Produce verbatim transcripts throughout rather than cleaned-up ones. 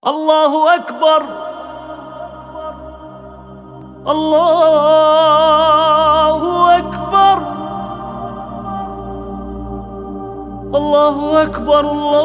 الله أكبر الله أكبر الله أكبر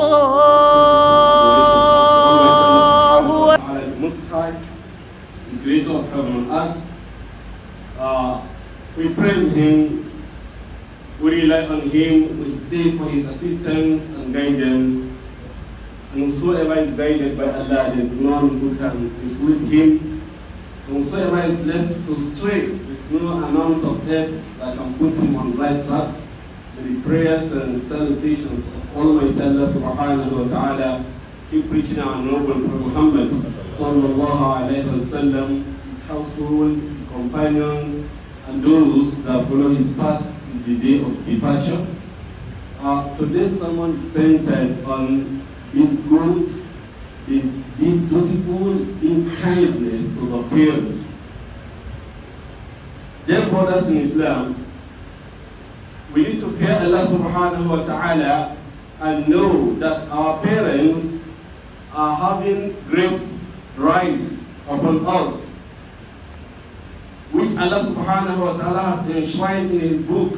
الله أكبر Most High, the Creator of heaven and earth. Uh, we praise Him, we rely on Him, we seek for His assistance and guidance. And whosoever is guided by Allah, there is none who can is with Him. And whosoever is left to stray, with no amount of effort that can put him on right tracks. The prayers and salutations of Almighty Allah subhanahu wa ta'ala, keep preaching our noble Prophet Muhammad sallallahu alayhi wa sallam, his household, his companions, and those that follow his path in the day of departure. Uh, today's sermon is centered on being good, being, being dutiful, being kindness to the parents. Dear brothers in Islam, we need to fear Allah subhanahu wa ta'ala and know that our parents are having great rights upon us, which Allah subhanahu wa ta'ala has enshrined in His book.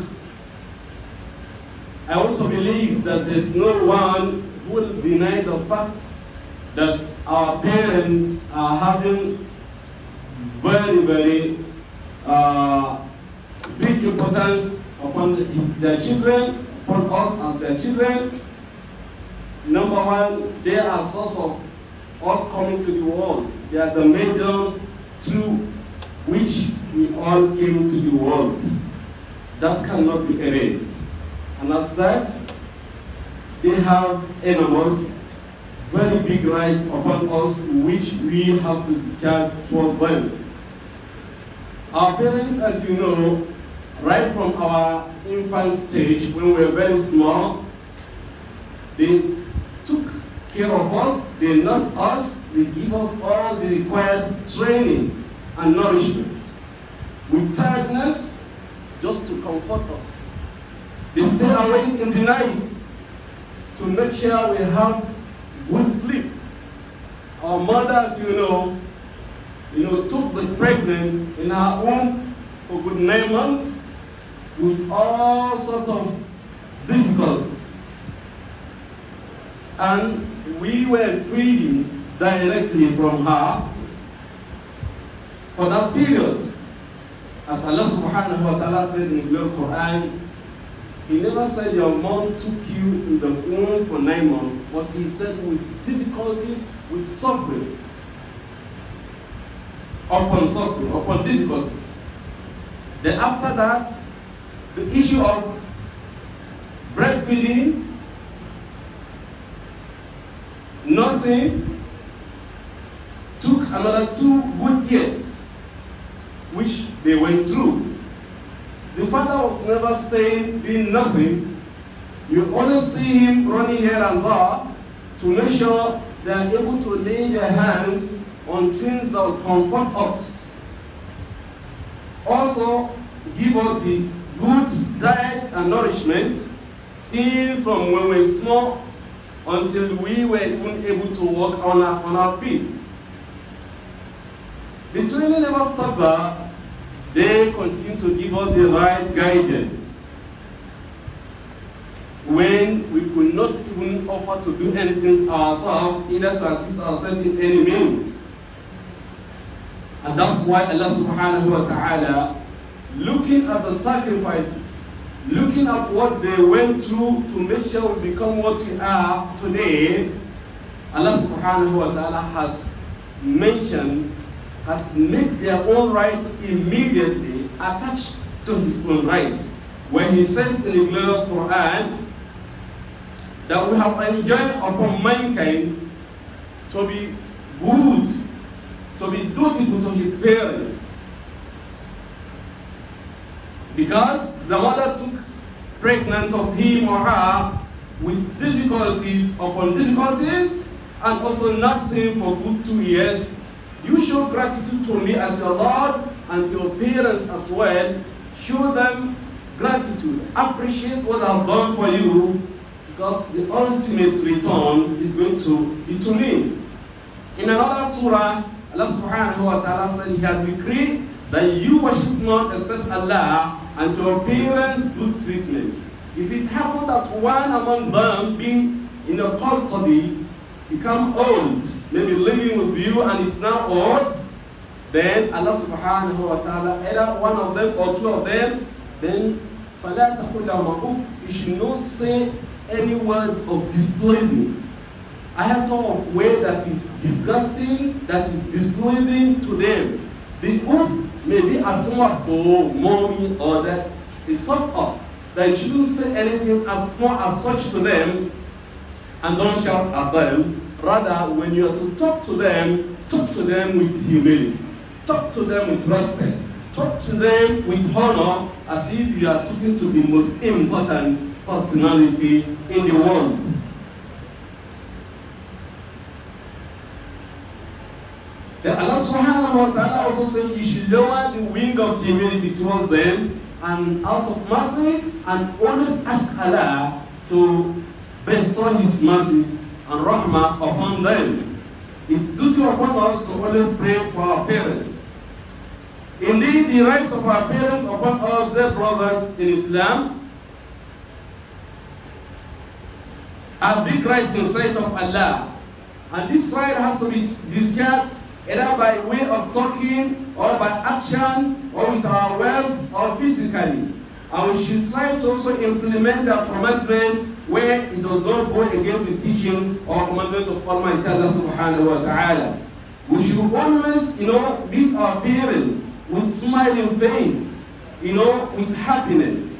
I want to believe that there's no one who will deny the fact that our parents are having very, very uh, big importance upon the, their children, upon us as their children. Number one, they are a source of us coming to the world. They are the medium through which we all came to the world. That cannot be erased. And as that, they have enormous, very big right upon us, which we have to care towards them. Our parents, as you know, right from our infant stage, when we were very small, they took care of us, they nursed us, they give us all the required training and nourishment. With tiredness, just to comfort us. They stay awake in the night to make sure we have good sleep. Our mothers, you know, you know, took the pregnant in her womb for good nine months with all sorts of difficulties. And we were feeding directly from her for that period. As Allah subhanahu wa ta'ala said in the glorious Quran, He never said your mom took you in the womb for nine months, but He said with difficulties, with suffering, upon suffering, upon difficulties. Then after that, the issue of breastfeeding, nursing, took another two good years, which they went through. The father was never staying, doing nothing. You always see him running here and there to make sure they are able to lay their hands on things that will comfort us. Also, give us the good diet and nourishment, seen from when we were small until we were even able to walk on our, on our feet. The training never stopped there. They continue to give us the right guidance when we could not even offer to do anything ourselves, either to assist ourselves in any means. And that's why Allah subhanahu wa ta'ala, looking at the sacrifices, looking at what they went through to make sure we become what we are today, Allah subhanahu wa ta'ala has mentioned, has made their own right immediately attached to His own right. When He says in the glorious Quran that we have enjoined upon mankind to be good, to be dutiful to his parents. Because the mother took pregnant of him or her with difficulties upon difficulties and also nursed him for good two years. You show gratitude to me as your Lord and to your parents as well. Show them gratitude. Appreciate what I've done for you, because the ultimate return is going to be to me. In another surah, Allah subhanahu wa ta'ala said He has decreed that you worship not except Allah, and to your parents good treatment. If it happened that one among them be in a custody, become old, maybe living with you and is now old, then Allah subhanahu wa ta'ala, either one of them or two of them, then فَلَا تَقُلْ لَهُمَا أُفٍّ, you should not say any word of displeasing. I have thought of way that is disgusting, that is displeasing to them. The oof may be as small as oh, mommy, or that is sort of that you shouldn't say anything as small as such to them, and don't shout at them. Rather, when you are to talk to them, talk to them with humility, talk to them with respect, talk to them with honor, as if you are talking to the most important personality in the world. Then Allah subhanahu wa ta'ala also said you should lower the wing of humility towards them, and out of mercy, and always ask Allah to bestow His mercies and rahmah upon them. It's duty upon us to always pray for our parents. Indeed, the right of our parents upon us, their brothers in Islam, are big right in sight of Allah. And this right has to be discharged either by way of talking, or by action, or with our words, or physically. And we should try to also implement that commandment where it does not go against the teaching or commandment of Almighty Allah subhanahu wa ta'ala. We should always, you know, meet our parents with smiling face, you know, with happiness.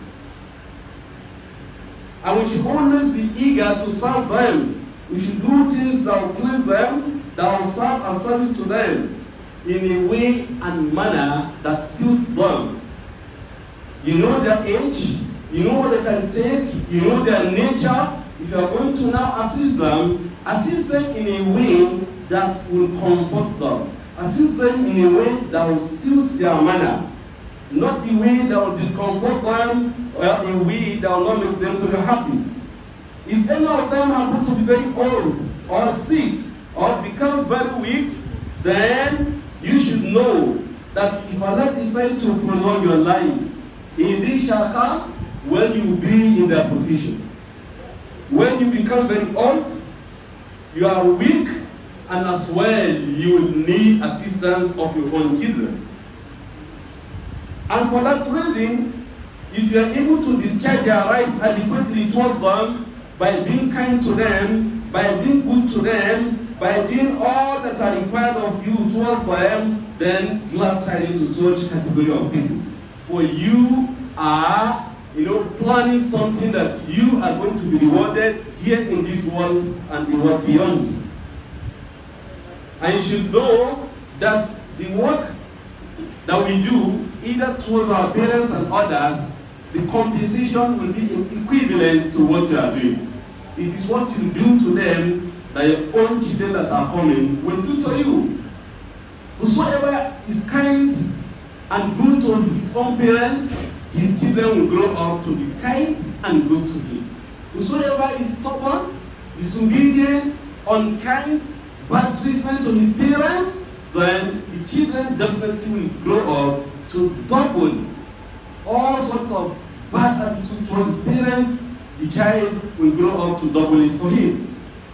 And we should always be eager to serve them. We should do things that will please them, that will serve as service to them in a way and manner that suits them. You know their age, you know what they can take, you know their nature. If you are going to now assist them, assist them in a way that will comfort them. Assist them in a way that will suit their manner. Not the way that will discomfort them, or a way that will not make them to be happy. If any of them happen to be very old, or sick, or become very weak, then you should know that if Allah decides to prolong your life, indeed shall come when you will be in their position. When you become very old, you are weak, and as well you will need assistance of your own children. And for that reason, if you are able to discharge your right adequately towards them, by being kind to them, by being good to them, by doing all that are required of you towards them, then glad tidings to such category of people. For you are, you know, planning something that you are going to be rewarded here in this world and the world beyond. And you should know that the work that we do, either towards our parents and others, the compensation will be equivalent to what you are doing. It is what you do to them that your own children that are coming will do to you. Whosoever is kind and good to his own parents, his children will grow up to be kind and good to him. Whosoever is stubborn, disobedient, unkind, bad treatment to his parents, then the children definitely will grow up to double all sorts of bad attitudes towards his parents. The child will grow up to double it for him.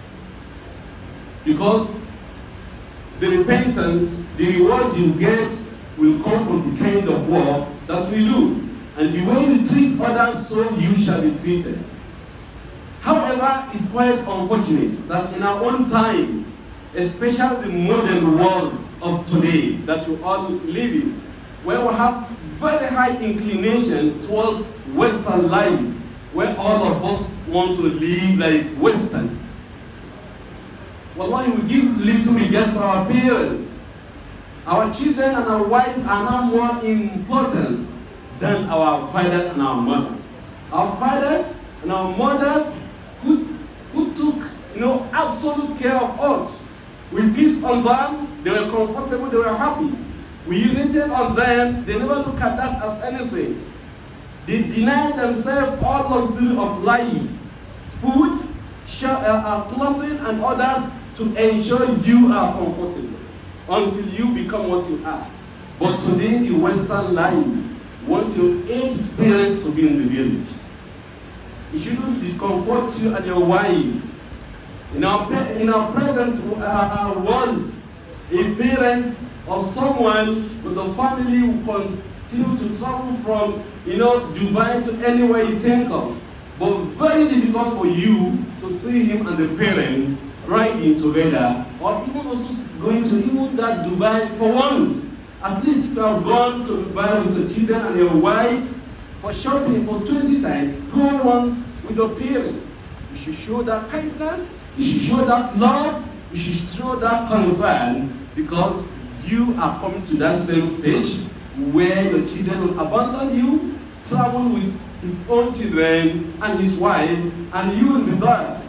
Because the repentance, the reward you get will come from the kind of work that we do. And the way you treat others, so you shall be treated. However, it's quite unfortunate that in our own time, especially the modern world of today that we all live in, where we have very high inclinations towards Western life, where all of us want to live like Westerns. Wallahi, we give little regard to our parents. Our children and our wives are now more important than our fathers and our mothers. Our fathers and our mothers who, who took, you know, absolute care of us. We kissed on them, they were comfortable, they were happy. We urinated on them, they never look at that as anything. They deny themselves all luxury of life, food, uh, uh, clothing, and others to ensure you are comfortable until you become what you are. But today, in Western life, want your aged parents to be in the village. It shouldn't discomfort you and your wife. In our, in our present uh, world, a parent or someone with a family will continue to travel from, you know, Dubai to anywhere you think of. But very difficult for you to see him and the parents riding together, or even also going to even that Dubai for once. At least if you have gone to Dubai with your children and your wife for shopping for twenty times, go once with your parents. You should show that kindness, you should show that love, you should show that concern, because you are coming to that same stage where your children will abandon you, travel with his own children and his wife, and you will be there.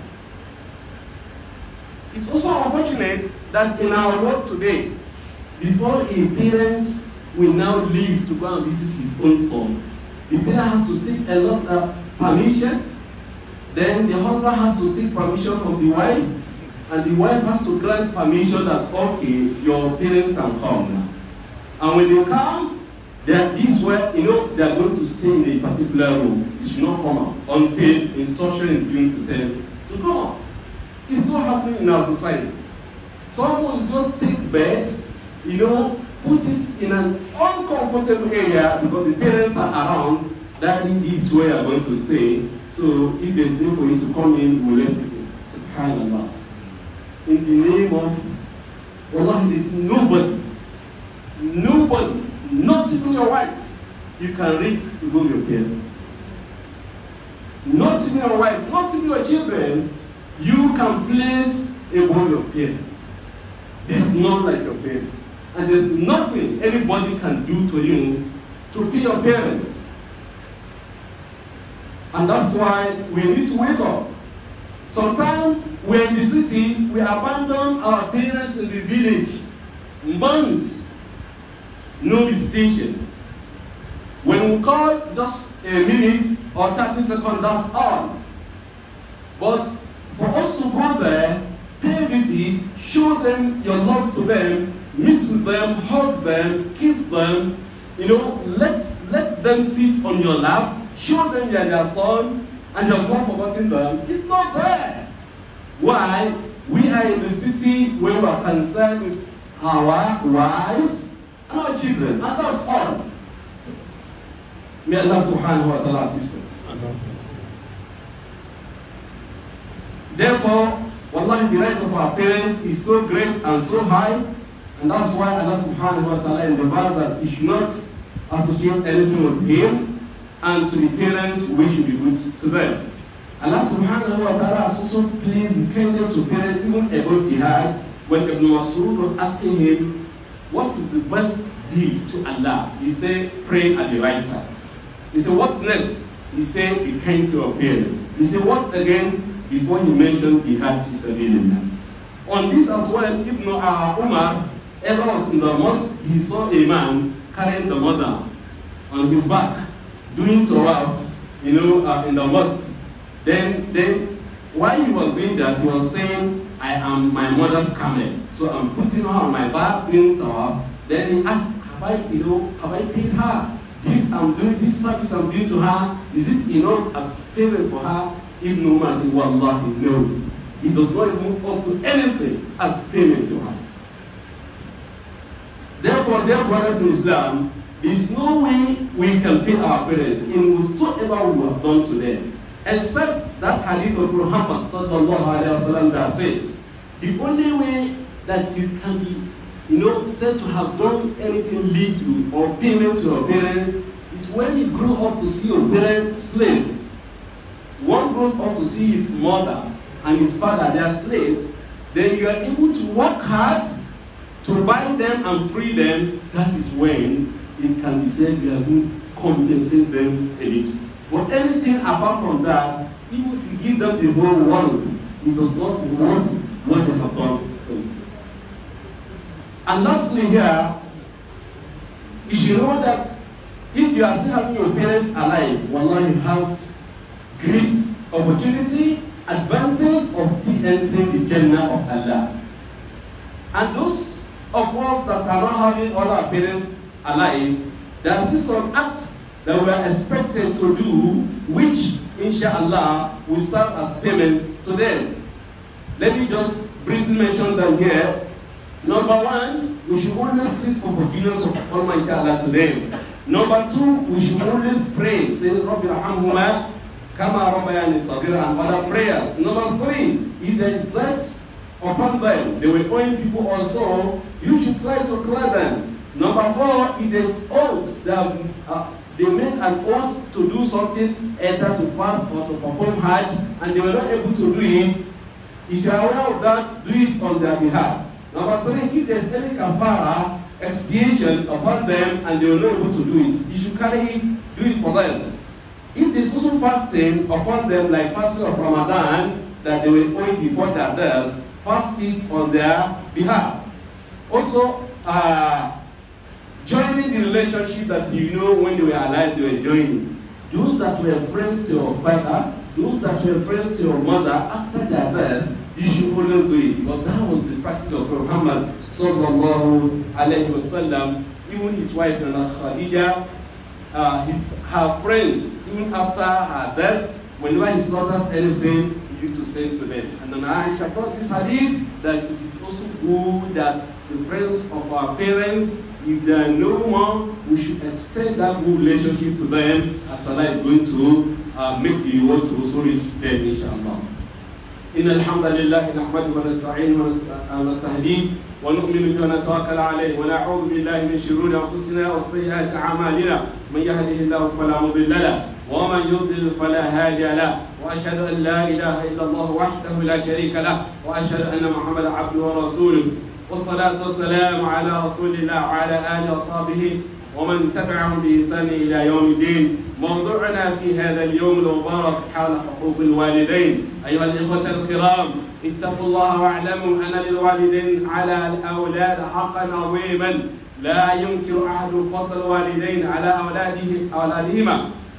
It's also unfortunate that in our world today, before a parent will now leave to go and visit his own son, the parent has to take a lot of permission, then the husband has to take permission from the wife, and the wife has to grant permission that, okay, your parents can come now. And when they come, they are, this where, you know, they are going to stay in a particular room. They should not come out until instruction is given to them to come out. It's so happening in our society. Someone will just take bed, you know, put it in an uncomfortable area because the parents are around. Daddy, this is where you are going to stay. So if there's need for you to come in, we'll let you in. SubhanAllah. In the name of Allah, there's nobody, nobody, not even your wife, you can read to your parents. Not even your wife, not even your children, you can place above your parents. There's none like your parents. And there's nothing anybody can do to you to pay your parents. And that's why we need to wake up. Sometimes we're in the city, we abandon our parents in the village. Months, no visitation. When we call, just a minute or thirty seconds, that's all. But for us to go there, pay a visit, show them your love to them, meet with them, hug them, kiss them, you know, let, let them sit on your laps, show them you're their son, and you're not forgetting them. It's not there. Why? We are in the city where we are concerned with our wives and our children, and that's all. May Allah subhanahu wa ta'ala assist us. Therefore, wallahi, the right of our parents is so great and so high, and that's why Allah subhanahu wa ta'ala in the verse that we should not associate anything with him, and to the parents we should be good to them. Allah subhanahu wa ta'ala has also placed the kindness to parents even about jihad, when Ibn Mas'ud was asking him, what is the best deed to Allah? He said, pray at the right time. He said, what's next? He said, be kind to your parents. He said, what again? Before he mentioned jihad fi sabilillah. On this as well, Ibn Umar ever was in the mosque, he saw a man carrying the mother on his back, doing tawaf, you know, uh, in the mosque. Then, then, while he was doing that, he was saying, I am my mother's camel. So I'm putting her on my back, doing tawaf. Then he asked, have I, you know, have I paid her? This I'm doing, this service I'm doing to her, is it enough as payment for her? Ibn Umar said, wallahi, no. He does not move up to anything as payment to her. Therefore, dear brothers in Islam, there is no way we can pay our parents in whatsoever we have done to them, except that hadith of Muhammad sallallahu alaihi wasallam that says, the only way that you can be, you know, said to have done anything little or payment to your parents is when you grow up to see your parents slave. One grows up to see his mother and his father, they are slaves, then you are able to work hard to buy them and free them. That is when it can be said you have been compensating them a little. But anything apart from that, even if you give them the whole world, it does not worth what they have done for you. And lastly here, you should know that if you are still having your parents alive, wallahi, you have great opportunity, advantage of entering the Jannah of Allah. And those of us that are not having all our parents alive, there are still some acts that we are expected to do, which, inshallah, will serve as payment to them. Let me just briefly mention them here. Number one, we should always seek for forgiveness of Almighty Allah to them. Number two, we should always pray, saying, Rabbi Rahamhuma, Kama Rabbayani Saghira, and other prayers. Number three, if there is debt upon them, they were owing people also, you should try to clear them. Number four, if there is oath that uh, they made an oath to do something, either to fast or to perform Hajj, and they were not able to do it. If you are aware of that, do it on their behalf. Number three, if there is any kafara, expiation upon them, and they were not able to do it, you should carry it, do it for them. If there is also fasting upon them, like fasting of Ramadan, that they were owing before their death, fast it on their behalf. Also, uh, joining the relationship that you know when they were alive, they were joining. Those that were friends to your father, those that were friends to your mother, after their death, you should always do it. But that was the practice of Muhammad sallallahu alayhi wasallam. Even his wife, Khadija, uh, his, her friends, even after her death, whenever he slaughters anything, he used to send to them. And then Aisha brought this hadith that it is also good that the friends of our parents, if they are no more, we should extend that good relationship to them, as Allah is going to uh, make the world to also reach them, inshallah. إن الحمد لله نحمده ونستعينه ونستهديه ونؤمن به ونتوكل عليه ونعوذ بالله من شرور أنفسنا وسيئات أعمالنا من يهده الله فلا مضل له ومن يضلل فلا هادي له وأشهد أن لا إله إلا الله وحده لا شريك له وأشهد أن محمدا عبده ورسوله والصلاة والسلام على رسول الله وعلى آله وصحبه ومن تبعهم بإحسان إلى يوم الدين. موضوعنا في هذا اليوم المبارك حول حقوق الوالدين. أيها الإخوة الكرام، اتقوا الله واعلموا أن للوالدين على الأولاد حقا عظيما لا ينكر أحد فضل الوالدين على أولاده أولادهما.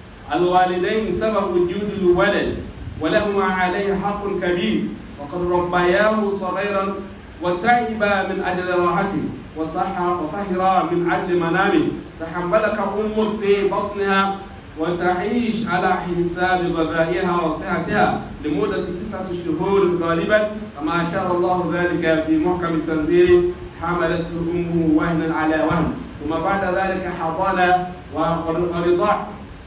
الوالدين سبب وجود الولد ولهما عليه حق كبير، وقد ربياه صغيرا وتعب من أجل راحته وسهر من أجل منامه، تحملك أمك في بطنها وتعيش على حساب غذائها وصحتها لمدة تسعة شهور غالبا، كما أشار الله ذلك في محكم التنزيل: حملته أمه وهنا على وهن، ثم بعد ذلك حضانة ورضاع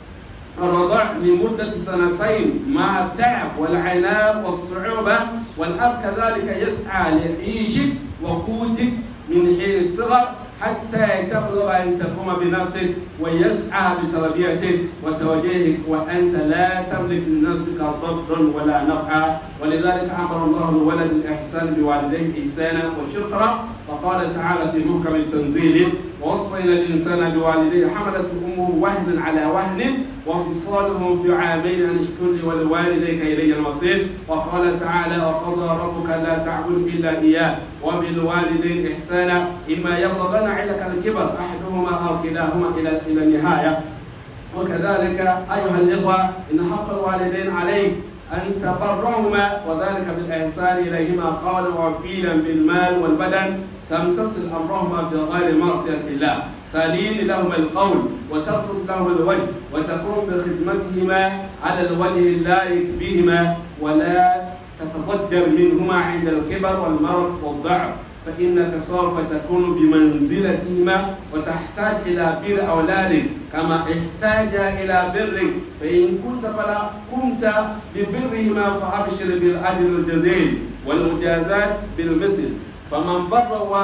الرضاع لمدة سنتين مع التعب والعناء والصعوبة، والأب كذلك يسعى لعيشك وقوتك من حين الصغر حتى تبلغ أن تقوم بنفسك، ويسعى بتربيتك وتوجيهك وأنت لا تملك لنفسك ضرا ولا نفعا. ولذلك أمر الله الولد الإحسان بوالديه إحسانا وشكرا، فقال تعالى في محكم التنزيل: ووصينا الإنسان بوالديه حملته أمه وهنا على وهن وفصاله في عامين أن اشكر لي ولوالديك إلي المصير. وقال تعالى: وقضى ربك لا تعبد إلا إياه وبالوالدين إحسانا إما يبلغن عندك الكبر أحدهما أو كلاهما إلى إلى النهاية. وكذلك أيها الإخوة، إن حق الوالدين عليك أن تبرهما وذلك بالإحسان إليهما قولا وفيلا بالمال والبدن، تمتثل أمرهما في غير معصية الله، تلين لهما القول وتبسط لهما الوجه وتقوم بخدمتهما على الوجه اللائق بهما، ولا تتضجر منهما عند الكبر والمرض والضعف، فإنك سوف تكون بمنزلتهما وتحتاج إلى بر أولادك كما احتاج إلى برك، فإن كنت فلا قمت ببرهما فأبشر بالأجر الجزيل والمجازات بالمثل. فمن بر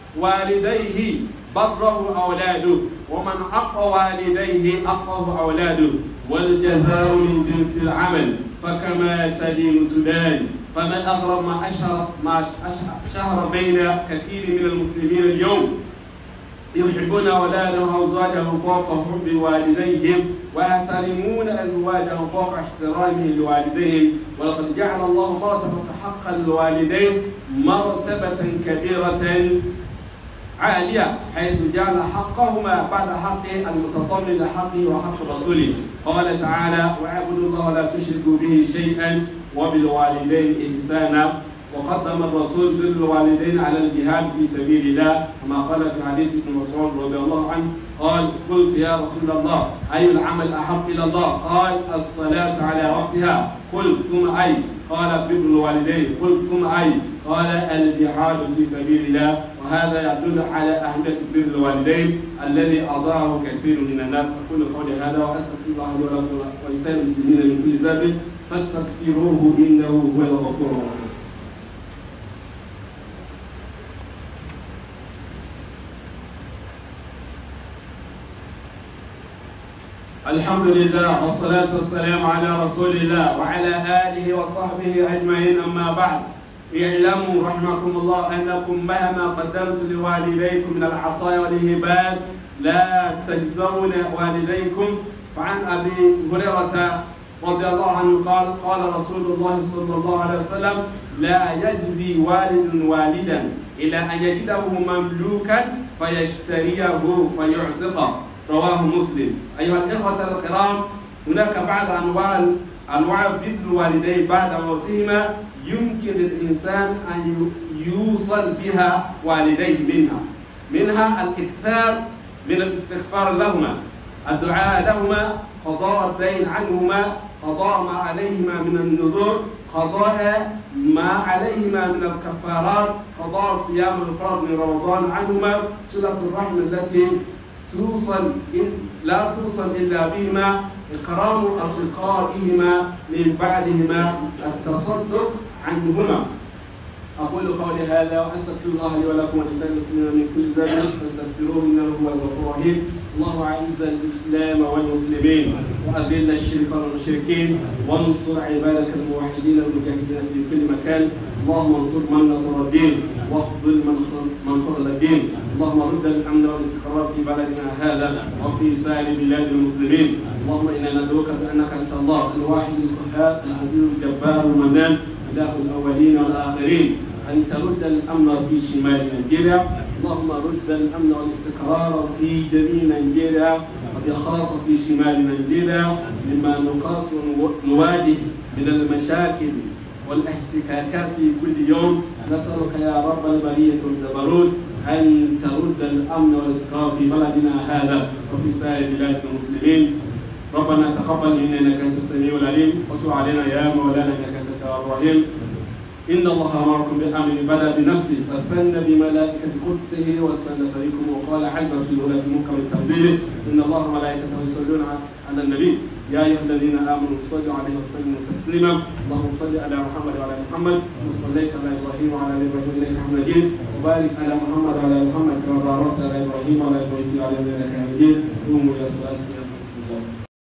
والديه بره أولاده، ومن عق والديه عقه أولاده، والجزاء من جنس العمل، فكما تدين تدان. فمن أغرب ما أشهر ما شهر بين كثير من المسلمين اليوم يحبون أولادهم وأزواجهم فوق حب والديهم، ويحترمون أزواجهم فوق احترامهم لوالديهم. ولقد جعل الله مرتبة حق الوالدين مرتبة كبيرة عالية، حيث جعل حقهما بعد حقه المتضمن لحقه وحق رسوله. قال تعالى: واعبدوا الله ولا تشركوا به شيئا وبالوالدين إحسانا. وقدم الرسول بر الوالدين على الجهاد في سبيل الله كما قال في حديث ابن مسعود رضي الله عنه قال قلت يا رسول الله أي العمل أحب إلى الله؟ قال الصلاة على وقتها. قلت ثم أي؟ قال بر الوالدين. قلت ثم أي؟ قال الجهاد في سبيل الله. وهذا يدل على أهمية بر الوالدين الذي أضاعه كثير من الناس. أقول قولي هذا وأستغفر الله لي ولكم ولسائر المسلمين من كل ذنب فاستغفروه إنه هو الغفور الرحيم. الحمد لله والصلاة والسلام على رسول الله وعلى آله وصحبه أجمعين. أما بعد، اعلموا رحمكم الله أنكم مهما قدمتم لوالديكم من العطايا والهبات لا تجزون والديكم. فعن أبي هريرة رضي الله عنه قال قال رسول الله صلى الله عليه وسلم لا يجزي والد والدا إلا أن يجده مملوكا فيشتريه فيعتقه. رواه مسلم. أيها الإخوة الكرام، هناك بعض أنواع أنواع بر الوالدين بعد موتهما يمكن للإنسان أن يوصل بها والديه منها منها الإكثار من الاستغفار لهما، الدعاء لهما، قضاء الدين عنهما، قضاء ما عليهما من النذور، قضاء ما عليهما من الكفارات، قضاء صيام الفرض من رمضان عنهما، صلة الرحم التي توصل لا توصل إلا بهما، إكرام أصدقائهما من بعدهما، التصدق عنهما. أقول قولي هذا وأستغفر الله لي ولكم ولسائر المسلمين من كل ذنب فاستغفروه إنه هو الغفور الرحيم. اللهم أعز الإسلام والمسلمين وأذل الشرك والمشركين وانصر عبادك الموحدين المجاهدين في كل مكان. اللهم انصر من نصر الدين واخذل من من خذل الدين. اللهم رد الأمن والاستقرار في بلدنا هذا وفي سائر بلاد المسلمين. اللهم إنا ندعوك بأنك أنت الله الواحد القهار العزيز الجبار المنان إله الأولين والآخرين أن ترد الأمن في شمال نيجيريا. اللهم رد الأمن والاستقرار في جميع نيجيريا وبخاصة في شمال نيجيريا مما نقاس ونواجه من المشاكل والاحتكاكات في كل يوم. نسألك يا رب البرية والجبروت أن ترد الأمن والاستقرار في بلدنا هذا وفي سائر بلاد المسلمين. ربنا تقبل منا إنك أنت السميع العليم وتب علينا يا مولانا إنك أنت التواب الرحيم. إن الله أمركم بأمر بدأ بنفسه فثنى بملائكة قدسه وثنى فريقكم وقال عز وجل في محكم تنزيله إن الله وملائكته يصلون على النبي يا أيها الذين آمنوا صلوا عليه وسلموا تسليما. اللهم صل على محمد وعلى محمد وصليت على إبراهيم وعلى آل إبراهيم إنك حميد مجيد وبارك على محمد وعلى محمد كما باركت على إبراهيم وعلى آل إبراهيم إنك حميد مجيد. قوموا إلى صلاتكم.